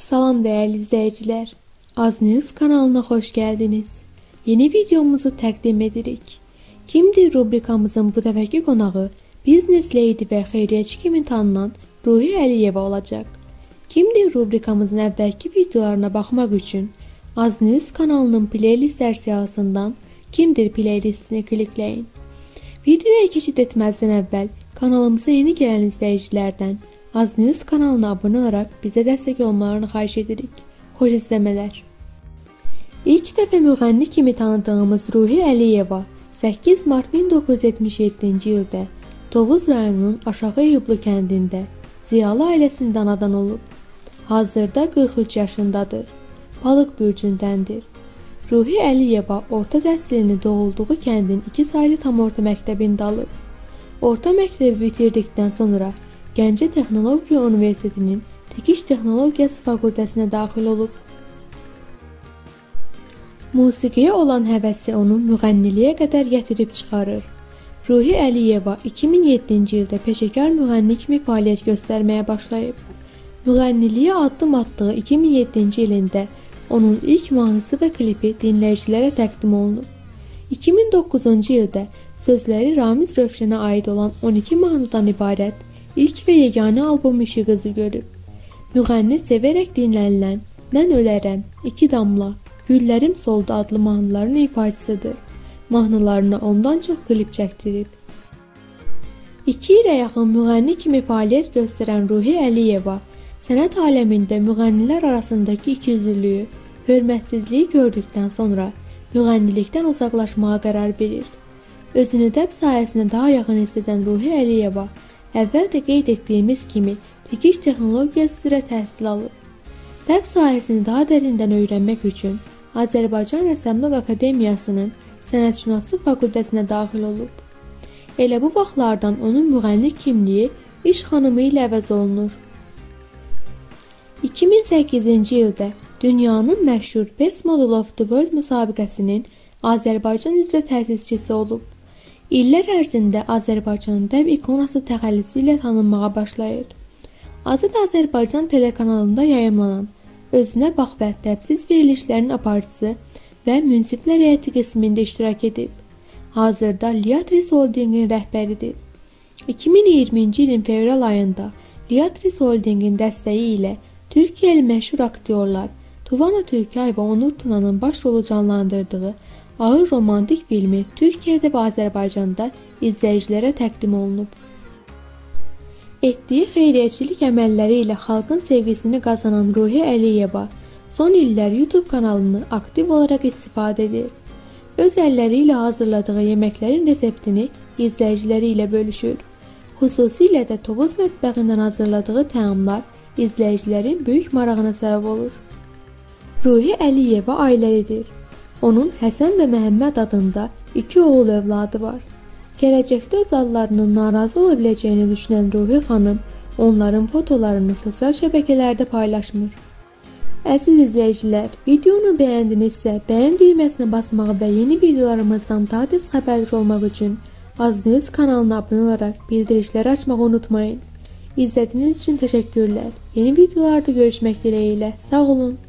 Salam değerli izleyiciler. AzNews kanalına hoş geldiniz. Yeni videomuzu təqdim edirik. Kimdir rubrikamızın bu dəfəki qonağı Business Lady və xeyriyyəçi kimi tanınan Ruhi Əliyeva olacaq. Kimdir rubrikamızın əvvəlki videolarına baxmaq üçün AzNews kanalının playlistlər siyahısından Kimdir playlistini klikləyin. Videoya keçid etməzdən əvvəl kanalımıza yeni gələn izləyicilərdən AzNews kanalına abunə olaraq bizə dəstək olmalarını xahiş edirik. Xoş izləmələr. İlk dəfə müğənni kimi tanıdığımız Ruhi Əliyeva 8 mart 1977-ci ildə Tovuz rayonunun Aşağı Yublu kəndində ziyalı ailəsində anadan olub. Hazırda 43 yaşındadır. Balıq bürcündəndir. Ruhi Əliyeva orta təhsilini doğulduğu kəndin 2 saylı tam orta məktəbində alıb. Orta məktəbi bitirdikdən sonra Gəncə Texnologiya Universitetinin Tikiş Texnologiyası fakültəsinə daxil olub. Musiqiyə olan həvəsi onu müğənniliyə qədər gətirib çıxarır. Ruhi Əliyeva 2007-ci ildə peşəkar müğənni kimi fəaliyyət göstərməyə başlayıb. Müğənniliyə addım atdığı 2007-ci ilində onun ilk mahnısı və klipi dinləyicilərə təqdim olunub. 2009-cu ildə sözləri Ramiz Rövşənə aid olan 12 mahnıdan ibarət ilk və yeganə albom işi qızı görüb. Müğənni sevərək dinlənilən Mən Ölərəm, 2 Damla, Güllərim Soldu adlı mahnıların ifaçısıdır. Mahnılarına ondan çox klip çəkdirib. 2 ilə yaxın müğənni kimi fəaliyyət göstərən Ruhi Əliyeva sənət aləmində müğənnilər arasındakı ikiyüzlülüyü, hörmətsizliyi gördükdən sonra müğənnilikdən uzaqlaşmağa qərar verir. Özünü dəb sahəsinə daha yaxın hiss edən Ruhi Əliyeva əvvəl də qeyd etdiyimiz kimi tikiş texnologiyası üzrə təhsil alıb. Dəb sahəsini daha dərindən öyrənmək üçün Azərbaycan Rəssamlıq Akademiyasının Sənətşünaslıq fakültəsinə daxil olub. Elə bu vaxtlardan onun müğənnilik kimliyi iş xanımı ilə əvəz olunur. 2008-ci ildə dünyanın məşhur Best Model of the World müsabiqəsinin Azərbaycan üzrə təsisçisi olub. İllər ərzində Azərbaycanın dəb ikonası təxəllüsü ilə tanınmağa başlayır. Azad Azərbaycan telekanalında yayımlanan Özünə bax və dəbsiz verilişlərin aparıcısı və münsiflər heyəti qismində iştirak edib. Hazırda Liatris Holdingin rəhbəridir. 2020-ci ilin fevral ayında Liatris Holdingin dəstəyi ilə Türkiyəli məşhur aktyorlar Tuvana Türkay və Onur Tuna'nın baş rolu canlandırdığı ağır romantik filmi Türkiyədə və Azərbaycanda izləyicilərə təqdim olunub. Etdiyi xeyriyyəçilik əməlləri ilə xalqın sevgisini qazanan Ruhi Əliyeva son illər YouTube kanalını aktiv olaraq istifadə edir. Öz əlləri ilə hazırladığı yeməklərin reseptini izləyiciləri ilə bölüşür. Xüsusilə də Tovuz mətbəxindən hazırladığı təamlar izləyicilərin böyük marağına səbəb olur. Ruhi Əliyeva ailəlidir. Onun Həsən və Məhəmməd adında 2 oğul övladı var. Gələcəkdə övladlarının narazı ola biləcəyini düşünən Ruhi xanım onların fotolarını sosial şəbəkələrdə paylaşmır. Əziz izləyicilər, videonu bəyəndinizsə bəyən düyməsinə basmağı və yeni videolarımızdan daha tez xəbərdar olmaq üçün AzNews kanalına abunə olaraq bildirişləri açmağı unutmayın. İzlədiyiniz üçün təşəkkürlər. Yeni videolarda görüşmək dileğiyle. Sağ olun.